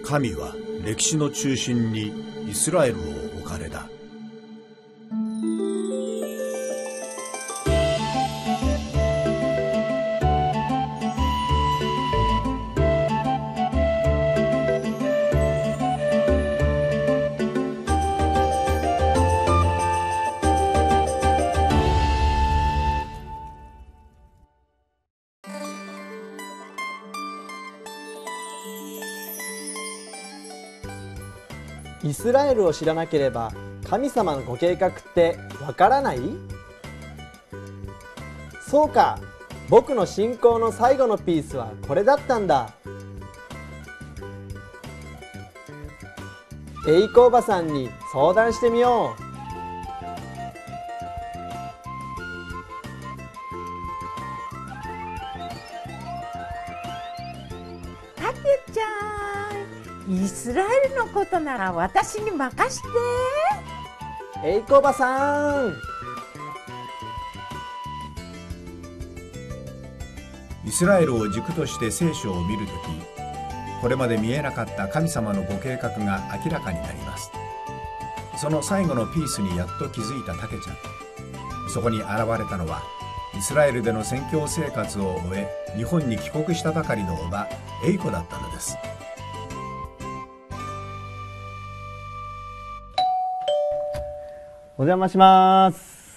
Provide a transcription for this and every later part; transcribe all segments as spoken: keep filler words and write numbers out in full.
神は歴史の中心にイスラエルを置かれた。 イスラエルを知らなければ神様のご計画ってわからない？そうか、僕の信仰の最後のピースはこれだったんだ。エイコおばさんに相談してみよう。 たけちゃん、イスラエルのことなら私に任して。 エイコおばさん。 イスラエルを軸として聖書を見るとき、これまで見えなかった神様のご計画が明らかになります。その最後のピースにやっと気づいたたけちゃん。そこに現れたのは、イスラエルでの宣教生活を終え日本に帰国したばかりのおばエイコだったのです。 お邪魔します。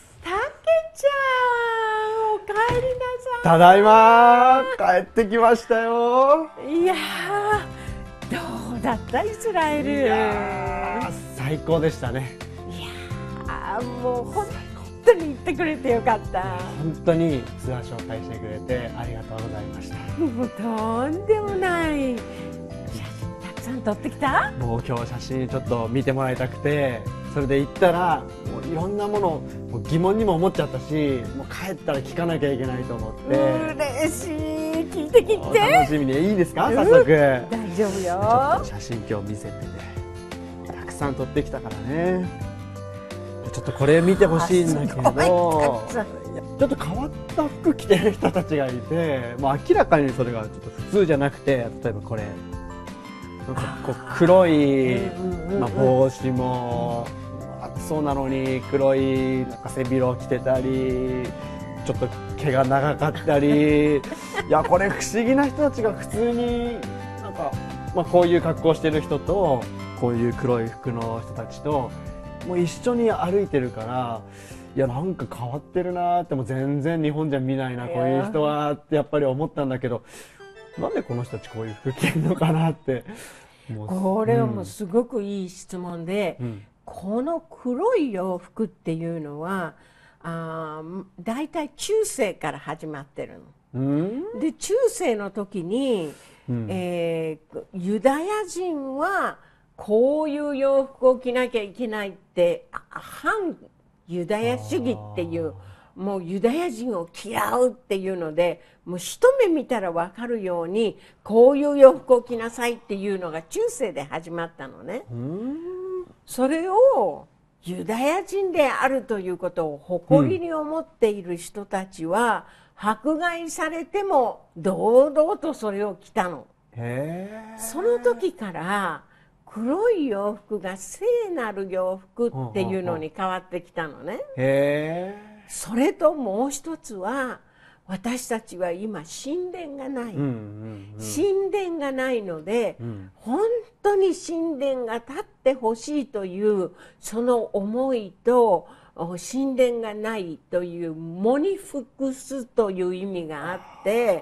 たけちゃん、おかえりなさい。 ただいま、帰ってきましたよ。 いやー、どうだったイスラエル？ いやー、最高でしたね。 いやー、もう本当に行ってくれてよかった。 本当にツアー紹介してくれてありがとうございました。 もうとんでもない。写真たくさん撮ってきた？ もう今日写真ちょっと見てもらいたくて、それで行ったらもういろんなものもう疑問にも思っちゃったし、もう帰ったら聞かなきゃいけないと思って。 嬉しい。聞いて聞いて。 楽しみに。いいですか、早速。 大丈夫よ。 ちょっと写真今日見せてね、たくさん撮ってきたからね。ちょっとこれ見てほしいんだけど、ちょっと変わった服着てる人たちがいて、まあ、明らかにそれがちょっと普通じゃなくて、例えばこれなんかこう黒い、まあ、帽子も暑そうなのに黒いなんか背広着てたり、ちょっと毛が長かったりいや、これ不思議な人たちが普通になんか、まあ、こういう格好してる人とこういう黒い服の人たちともう一緒に歩いてるから、いやなんか変わってるなーって、もう全然日本じゃ見ないなこういう人はってやっぱり思ったんだけど、なんでこの人たちこういう服着るのかなって。もうこれはもうすごくいい質問で、うん、この黒い洋服っていうのはあだいたい中世から始まってるの。うん、で中世の時に、うん、えー、ユダヤ人はこういう洋服を着なきゃいけないって反ユダヤ主義っていう、もうユダヤ人を嫌うっていうので、もう一目見たら分かるようにこういう洋服を着なさいっていうのが中世で始まったのね。それをユダヤ人であるということを誇りに思っている人たちは、うん、迫害されても堂々とそれを着たの。へー。その時から黒い洋服が聖なる洋服っていうのに変わってきたのね。へー。それともう一つは、私たちは今神殿がない、うんうんうん、神殿がないので、うん、本当に神殿が建ってほしいというその思いと、神殿がないという喪に服すという意味があって、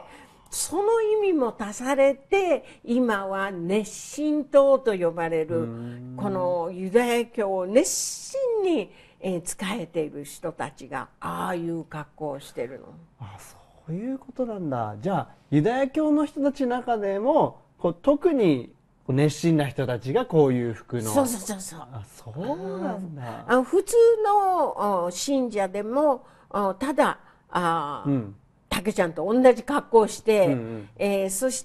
その意味も足されて今は熱心党と呼ばれるこのユダヤ教を熱心にえ仕えている人たちがああいう格好をしてるの。 あ、そういうことなんだ。じゃあユダヤ教の人たちの中でもこう特に熱心な人たちがこういう服の。 そうそうそうそう。 あ、そうなんだ。 あ、普通の信者でもただあ、うん、たけちゃんと同じ格好をして、うんうん、えー、そして、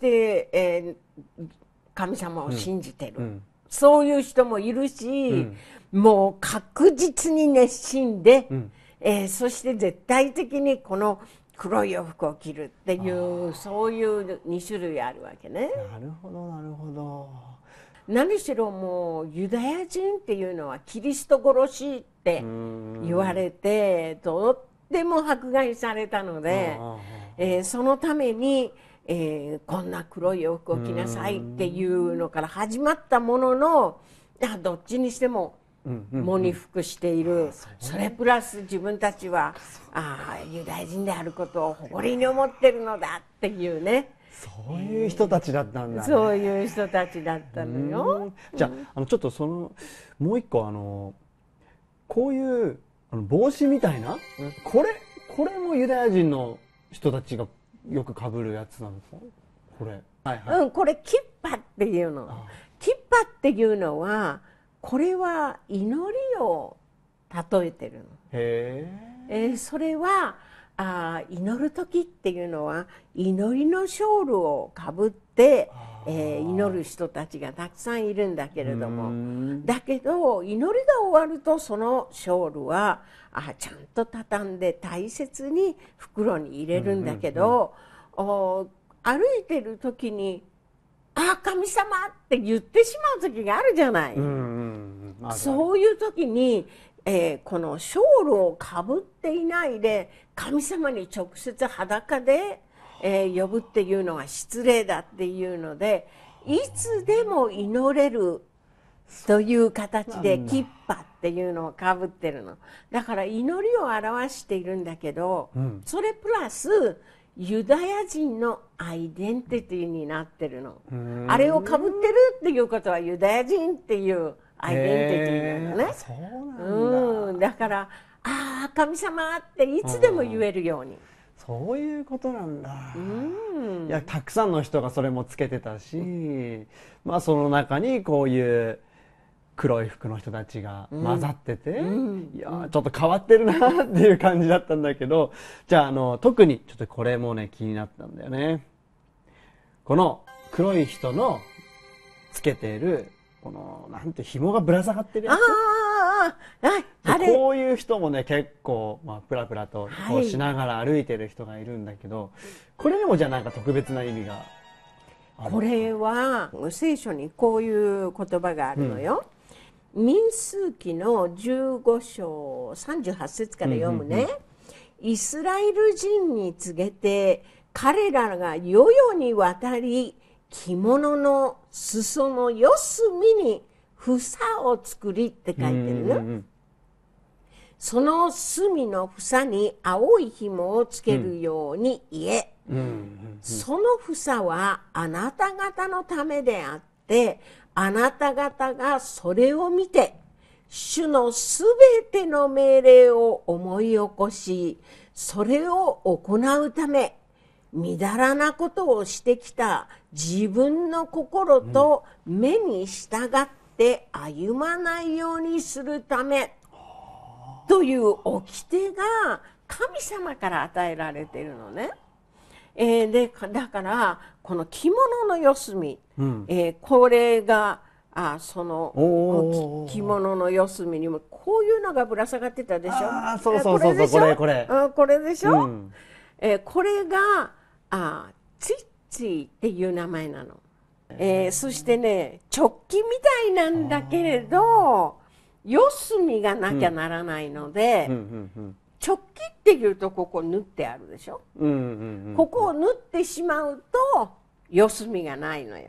えー、神様を信じてる、うんうん、そういう人もいるし、うん、もう確実に熱心で、うん、えー、そして絶対的にこの黒い洋服を着るっていう、そういうに種類あるわけね。 なるほどなるほど。 何しろもうユダヤ人っていうのはキリスト殺しって言われてとっても迫害されたので、えー、そのために、えー、こんな黒い洋服を着なさいっていうのから始まったものの、あどっちにしても喪に服している、それプラス自分たちはあユダヤ人であることを誇りに思ってるのだっていうね。 そういう人たちだったんだね。 そういう人たちだったのよ。 じゃあ、あのちょっとそのもう一個あのこういうあの帽子みたいな、これこれもユダヤ人の人たちがよく被るやつなんですか？これ。はいはい。うん、 これキッパっていうの。キッパっていうのはこれは祈りを例えてるの。へー。えー、それは。あ祈る時っていうのは祈りのショールをかぶって、えー、祈る人たちがたくさんいるんだけれども、だけど祈りが終わるとそのショールはあちゃんと畳んで大切に袋に入れるんだけど、お歩いてる時に「あ神様!」って言ってしまう時があるじゃない。そういう時にえー、このショールをかぶっていないで神様に直接裸で、えー、呼ぶっていうのは失礼だっていうので、いつでも祈れるという形でキッパっていうのをかぶってるの。だから祈りを表しているんだけど、うん、それプラスユダヤ人のアイデンティティになってるの。あれをかぶってるっていうことはユダヤ人っていうアイデンティティなのね。そうなんだ。うん、だからああ神様っていつでも言えるように。 そういうことなんだ。うん。いやたくさんの人がそれもつけてたし、まあその中にこういう黒い服の人たちが混ざってて、うん、いやちょっと変わってるなっていう感じだったんだけど、じゃああの特にちょっとこれもね気になったんだよね。この黒い人のつけているこのなんて紐がぶら下がってるやつ。ああれこういう人もね結構、まあ、プラプラとこうしながら歩いてる人がいるんだけど、はい、これにもじゃあなんか特別な意味がある。 これは聖書にこういう言葉があるのよ。うん、民数記のじゅうご章さんじゅうはち節から読むね。うんうんうん、イスラエル人に告げて彼らが世々にわたり着物の裾の四隅に房を作りって書いてるよ。うんうん、その隅の房に青い紐をつけるように言え、うんうんうん、その房はあなた方のためであってあなた方がそれを見て主のすべての命令を思い起こしそれを行うためみだらなことをしてきた自分の心と目に従って歩まないようにするためという掟が神様から与えられているのね。えー、でだからこの着物の四隅、うんえー、これがあその着物の四隅にもこういうのがぶら下がってたでしょ。 あそうそうそうそうこれこれこれでしょ、うんえー、これがあツィッツィっていう名前なの、えー、そしてね直帰みたいなんだけれど四隅がなきゃならないので、うんうんうんうん、直帰っていうとここ縫ってあるでしょ、うんうんうん、ここを縫ってしまうと四隅がないのよ、うん、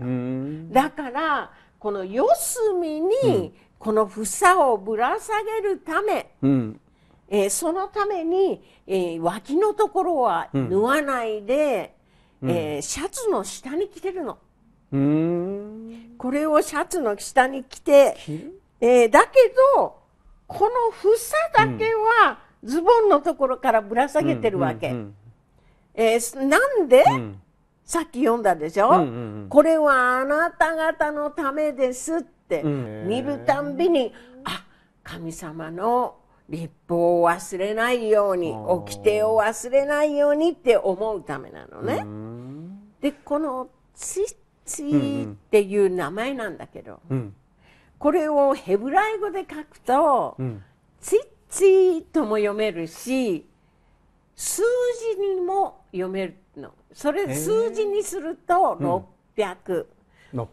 だからこの四隅にこの房をぶら下げるため、うんえー、そのために、えー、脇のところは縫わないで、うんえー、シャツの下に着てるの。うーんこれをシャツの下に着て、えー、だけどこの房だけはズボンのところからぶら下げてるわけ。うんうんうんえー、なんで、うん、さっき読んだでしょ、うんうんうん、これはあなた方のためですって見るたんびに、あ神様の律法を忘れないように掟を忘れないようにって思うためなのね。でこのツィッツィっていう名前なんだけど、うん、これをヘブライ語で書くと、うん、ツィッツィとも読めるし数字にも読めるの。それ数字にするとろっぴゃく、うん、ろっぴゃく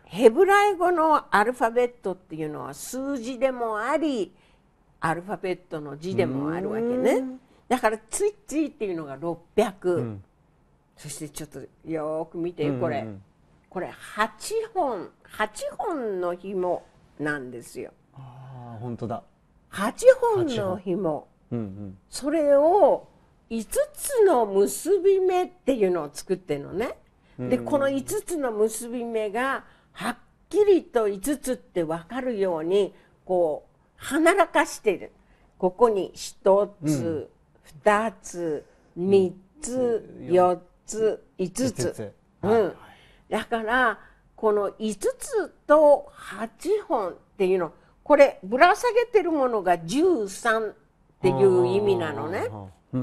ヘブライ語のアルファベットっていうのは数字でもありアルファベットの字でもあるわけね。だからツイッチーっていうのがろっぴゃく、うん、そしてちょっとよく見てこれ、うんうん、これはちほんはちほんの紐なんですよ。 ああ本当だ。 はちほんの紐、うんうん、それをいつつの結び目っていうのを作ってるのね。でこのいつつの結び目がはっきりといつつって分かるようにこうはならかしてる。ここにひとつ、うん、ふたつ、みっつ、よっつ、いつつ、うん、だからこのいつつとはちほんっていうのこれぶら下げてるものがじゅうさんっていう意味なのね。うんうんうん、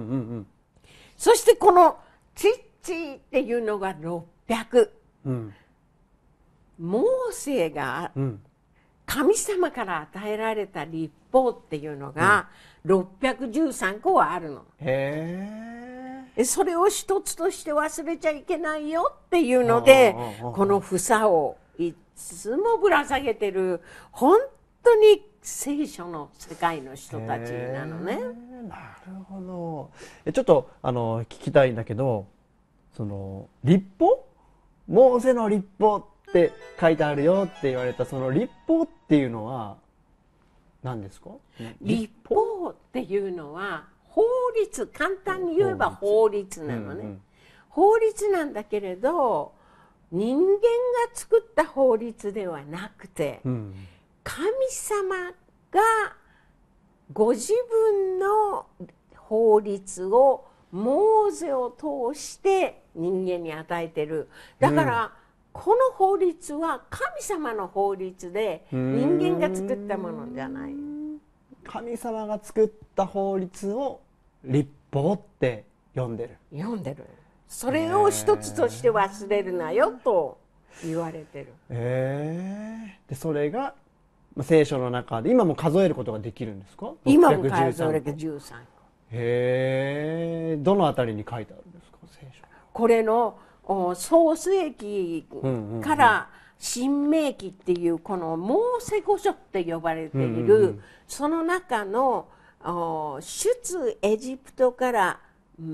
そしてこのチッチーっていうのがろっぴゃく、うん、モーセが神様から与えられた律法っていうのがろっぴゃくじゅうさんこはあるの。へー。それを一つとして忘れちゃいけないよっていうのでこの房をいつもぶら下げてる本当に聖書の世界の人たちなのね。 なるほど。ちょっとあの聞きたいんだけど、その律法、モーセの律法って書いてあるよって言われたその律法っていうのは何ですか？ 律法っていうのは法律、簡単に言えば法律なのね。うんうん、法律なんだけれど人間が作った法律ではなくて、うん、神様がご自分の法律をモーセを通して人間に与えてる。だから、うん、この法律は神様の法律で人間が作ったものじゃない。 神様が作った法律を律法って呼んでる。 読んでる。それを一つとして忘れるなよと言われてる。 えー、でそれが聖書の中で今も数えることができるんですか？ 今も数えるじゅうさんこ。 へえ、どのあたりに書いてあるんですか？聖書。 これの創世記から新明記っていうこのモーセ五書って呼ばれているその中の出エジプトから、うん、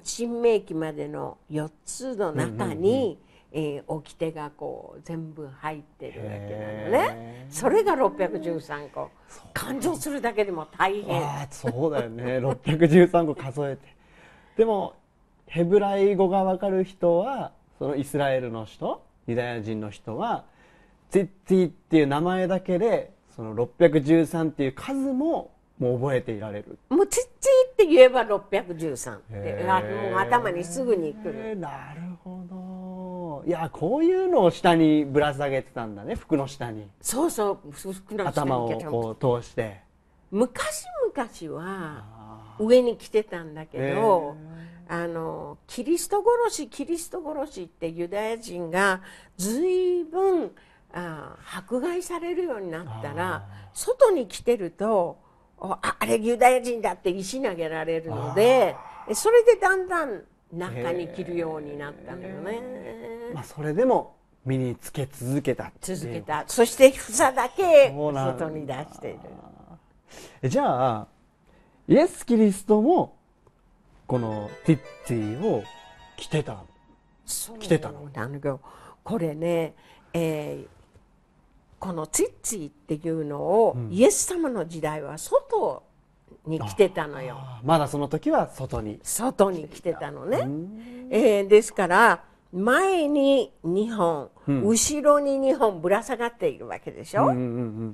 新明記までのよっつの中に、うんうんうん、えー、掟がこう全部入ってるわけなのね。それがろっぴゃくじゅうさんこ。勘定するだけでも大変。 あ、そうだよね。ろっぴゃくじゅうさんこ数えて。でもヘブライ語が分かる人はそのイスラエルの人、ユダヤ人の人はツィッツィっていう名前だけでそのろっぴゃくじゅうさんっていう数ももう覚えていられる。 もうツィッツィって言えばろっぴゃくじゅうさんってもう頭にすぐにくる。 なるほど。いや、こういうのを下にぶら下げてたんだね。服の下に。 そうそう、服の下に頭をこう通して。 昔々は上に着てたんだけど、あのキリスト殺しキリスト殺しってユダヤ人が随分あ迫害されるようになったら外に来てると あ, あれユダヤ人だって石投げられるのでそれでだんだん中に着るようになったのよね。 まあ、それでも身につけ続けた続けた。そして房だけ外に出している。 じゃあイエス・キリストもこのティッツィを着てた着てたの。 これね、えー、このティッツィっていうのを、うん、イエス様の時代は外に着てたのよ。 まだその時は外に外に着てたのね。えー、ですから前ににほん、うん、後ろににほんぶら下がっているわけでしょ。うんうんうん、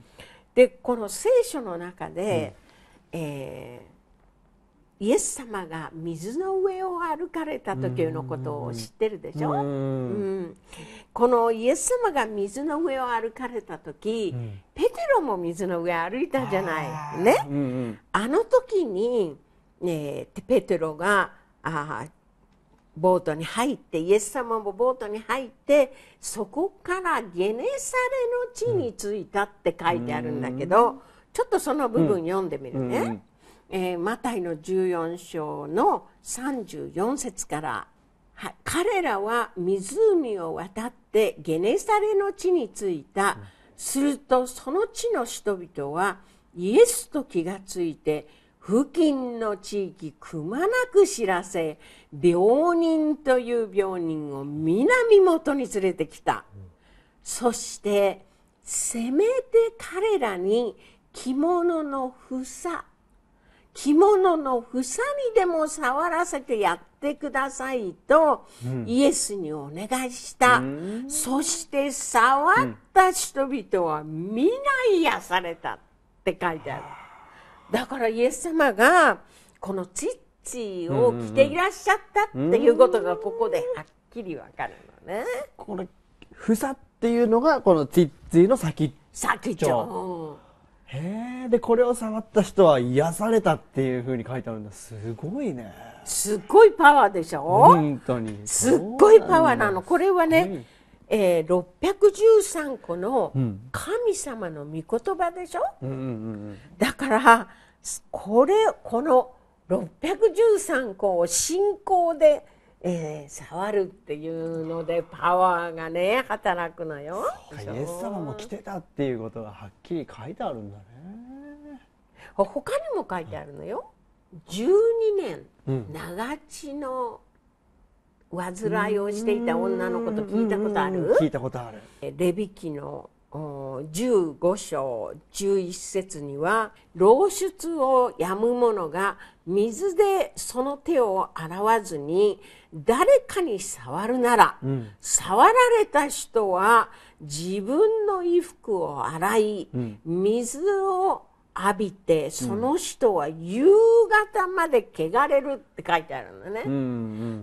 でこの聖書の中で、うん、えーイエス様が水の上を歩かれた時のことを知ってるでしょ。うん、うん、このイエス様が水の上を歩かれた時、うん、ペテロも水の上を歩いたじゃないね。うんうん、あの時に、ね、ペテロがあボートに入ってイエス様もボートに入ってそこからゲネサレの地に着いたって書いてあるんだけど、うん、ちょっとその部分読んでみるね。うんえー、マタイのじゅうよん章のさんじゅうよん節からはい、彼らは湖を渡ってゲネサレの地に着いた。するとその地の人々はイエスと気がついて、付近の地域くまなく知らせ、病人という病人を皆身元に連れてきた。うん、そしてせめて彼らに着物の房、着物の房にでも触らせてやってくださいとイエスにお願いした。うん、そして触った人々は皆癒されたって書いてある。だからイエス様がこのツィッチーを着ていらっしゃったっていうことがここではっきりわかるのね。 これ房っていうのがこのツィッチーの先っちょ。 先っちょ。 へえ。でこれを触った人は癒されたっていうふうに書いてあるんだ。すごいね。 すっごいパワーでしょ。 本当に。 すっごいパワーなの。これはね、えー、ろっぴゃくじゅうさんこの神様の御言葉でしょ。うんうんうん、だからこれこのろっぴゃくじゅうさんこを信仰で、えー、触るっていうのでパワーがね働くのよ。 イエス様も来てたっていうことがはっきり書いてあるんだね。 他にも書いてあるのよ。じゅうにねん、うん、長血の患いをしていた女のこと聞いたことある？ 聞いたことある。 レビ記のじゅうご章じゅういち節には、漏出をやむ者が水でその手を洗わずに誰かに触るなら、うん、触られた人は自分の衣服を洗い、うん、水を浴びてその人は夕方まで汚れるって書いてあるのね。うんうんうん、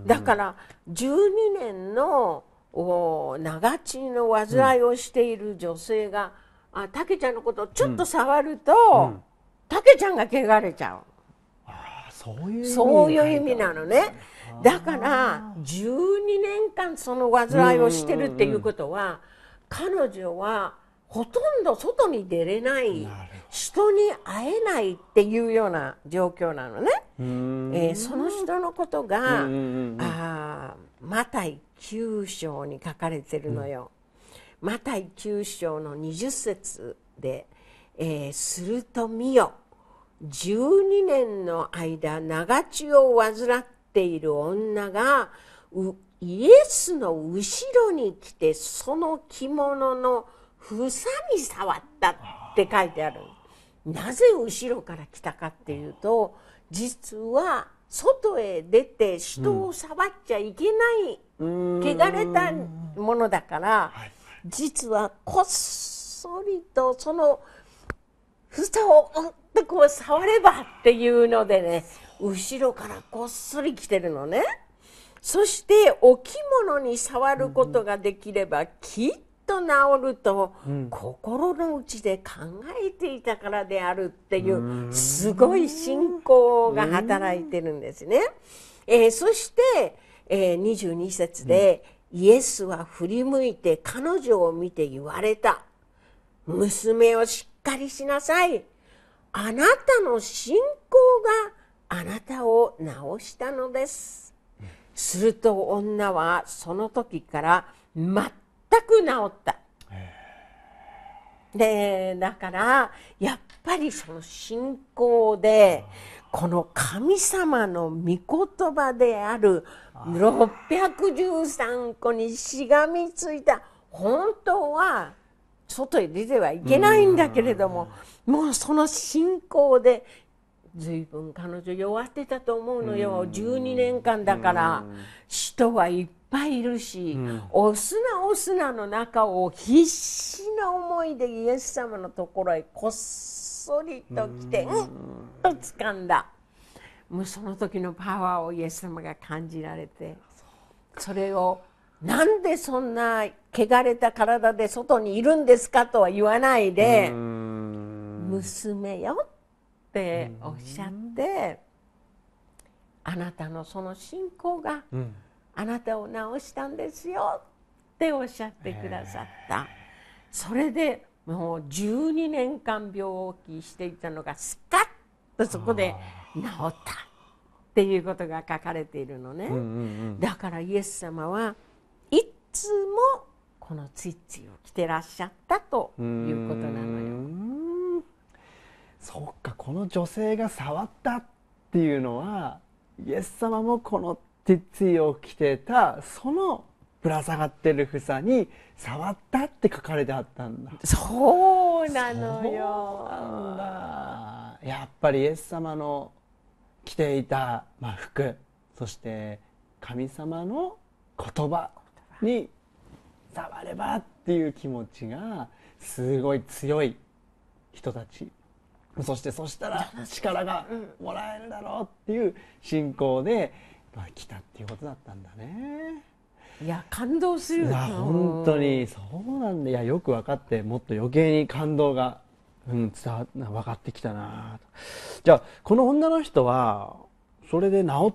だからじゅうにねんの長血の患いをしている女性が、うん、あたけちゃんのことをちょっと触ると、うん、たけちゃんが汚れちゃう。 あ、そういう意味、 そういう意味なのね。だからじゅうにねんかんその患いをしてるっていうことは、うんうんうん、彼女はほとんど外に出れない、人に会えないっていうような状況なのね。えー、その人のことが、うんうんうん、あマタイきゅう章に書かれてるのよ。うん、マタイきゅう章のにじゅっ節で、えー、すると見よ、じゅうにねんの間長血を患っている女がイエスの後ろに来てその着物の房に触ったって書いてある。なぜ後ろから来たかっていうと、実は外へ出て人を触っちゃいけない、うん、汚れたものだから、実はこっそりとその房をうんとこう触ればっていうのでね、後ろからこっそり来てるのね。そしてお着物に触ることができればきっと治ると、うん、心の内で考えていたからであるっていうすごい信仰が働いてるんですね。えー、そして、えー、にじゅうに節で、うん、イエスは振り向いて彼女を見て言われた。娘をしっかりしなさい。あなたの信仰があなたを治したのです。うん、すると女はその時から全く治った。で、だからやっぱりその信仰でこの神様の御言葉であるろっぴゃくじゅうさんこにしがみついた。本当は外へ出てはいけないんだけれども、もうその信仰で随分彼女弱ってたと思うのよ。じゅうにねんかんだから人はいっぱいいるし、うん、お砂お砂の中を必死な思いでイエス様のところへこっそりと来て、うん、うんと掴んだ。もうその時のパワーをイエス様が感じられて、それをなんでそんな汚れた体で外にいるんですかとは言わないで、娘よっておっしゃって、あなたのその信仰が、うんあなたを治したんですよっておっしゃってくださった。それでもうじゅうにねんかん病気していたのがスカッとそこで治った。 っていうことが書かれているのね、うんうんうん、だからイエス様はいつもこのツィッツィを着てらっしゃったということなのよ。 そうか、この女性が触ったっていうのはイエス様もこのツィッツィを着てたそのぶら下がってる房に触ったって書かれてあったんだ。 そうなのよ。そうなんだ。やっぱりイエス様の着ていた、まあ、服、そして神様の言葉に触ればっていう気持ちがすごい強い人たち、そしてそしたら力がもらえるだろうっていう信仰で、まあ、来たっていうことだったんだね。 いや感動する。 いや本当にそうなんだ。いやよく分かって、もっと余計に感動が、うん、伝わ分かってきたな。じゃあこの女の人はそれで治って、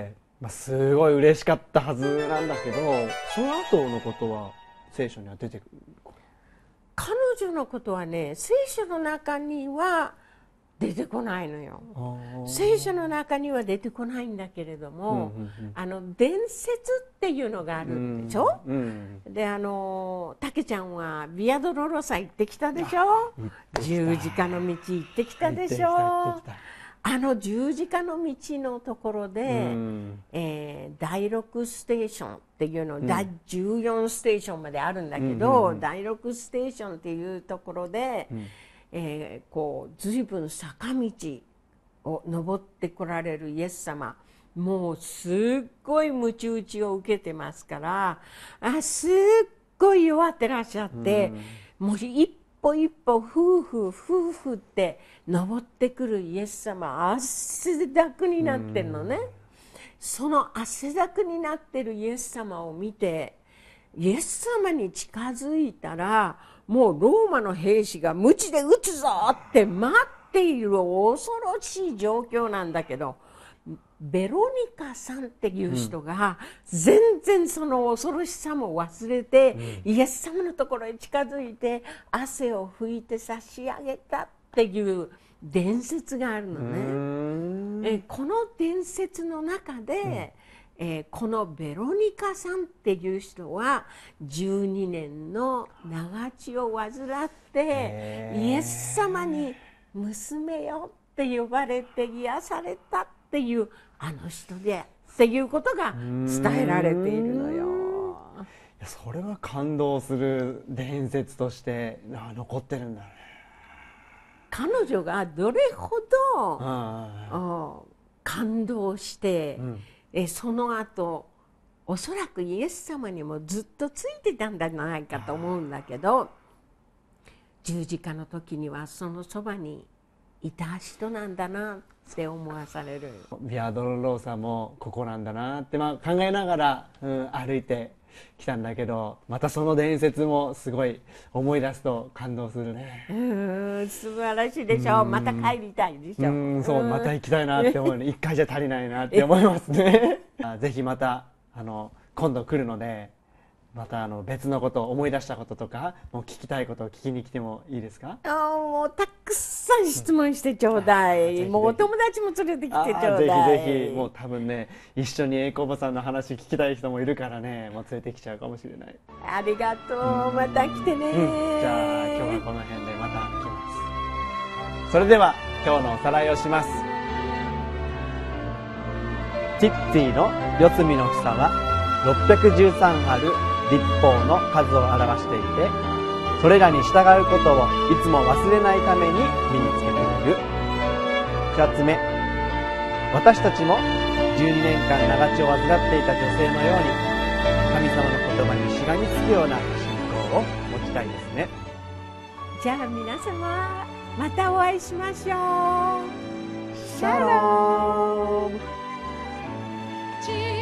まあ、すごい嬉しかったはずなんだけど、その後のことは聖書には出てくる？ 彼女のことはね、聖書の中には出てこないのよ。聖書の中には出てこないんだけれども、うんうんうん、あの伝説っていうのがあるでしょ、うんうん、であのたけちゃんはビアドロロサ行ってきたでしょ、十字架の道行ってきたでしょ。あの十字架の道のところで、うんえー、だいろくステーションっていうの、うん、だいじゅうよんステーションまであるんだけど、うんうんうん、だいろくステーションっていうところで、うんえー、こう随分坂道を登ってこられるイエス様、もうすっごいムチ打ちを受けてますから、あすっごい弱ってらっしゃって、うん、もう一歩一歩夫婦夫婦って登ってくるイエス様、汗だくになってるのね、うん、その汗だくになってるイエス様を見て、イエス様に近づいたらもうローマの兵士が鞭で撃つぞって待っている恐ろしい状況なんだけど、ベロニカさんっていう人が全然その恐ろしさも忘れて、うん、イエス様のところへ近づいて汗を拭いて差し上げたっていう伝説があるのね。えこの伝説の中で、うんえー、このベロニカさんっていう人はじゅうにねんの長血を患ってイエス様に娘よって呼ばれて癒されたっていうあの人でっていうことが伝えられているのよ。 それは感動する伝説として残ってるんだね。 彼女がどれほど感動して、うんえその後おそらくイエス様にもずっとついてたんじゃないかと思うんだけど、十字架の時にはそのそばにいた人なんだなって思わされる。 ビアドロローサもここなんだなって、まあ、考えながら、うん、歩いてきたんだけど、またその伝説もすごい思い出すと感動するね。 うん素晴らしいでしょ。また帰りたいでしょ。 うんそうまた行きたいなって思うね。一回じゃ足りないなって思いますね。ぜひまたあの今度来るので、またあの別のこと思い出したこととかもう聞きたいことを聞きに来てもいいですか？ あもうたくさん質問してちょうだい、うん、もうお友達も連れてきてちょうだい。 ぜひぜひ。もう多分ね一緒に栄光おばさんの話聞きたい人もいるからね、もう連れてきちゃうかもしれない。 ありがとう、うん、また来てね、 うん、じゃあ今日はこの辺でまた来ます。それでは今日のおさらいをします。チッツィの四隅の房はろっぴゃくじゅうさんある律法の数を表していて、それらに従うことをいつも忘れないために身につけている。二つ目、私たちもじゅうにねんかん長血を患っていた女性のように神様の言葉にしがみつくような信仰を持ちたいですね。 じゃあ皆様またお会いしましょう。シャローム。